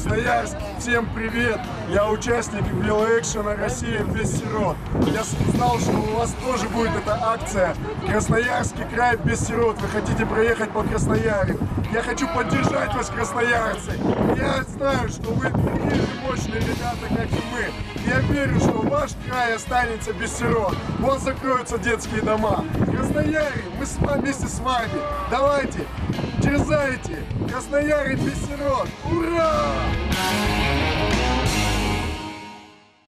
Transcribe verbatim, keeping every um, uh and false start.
Красноярск, всем привет! Я участник велоэкшена «Россия без сирот». Я знал, что у вас тоже будет эта акция «Красноярский край без сирот». Вы хотите проехать по Краснояру. Я хочу поддержать вас, красноярцы. Я знаю, что вы такие же мощные ребята, как и мы. Я верю, что ваш край останется без сирот. Вот закроются детские дома. Краснояре, мы с вами, вместе с вами. Давайте, дерзайте. Краснояре без сирот. Ура!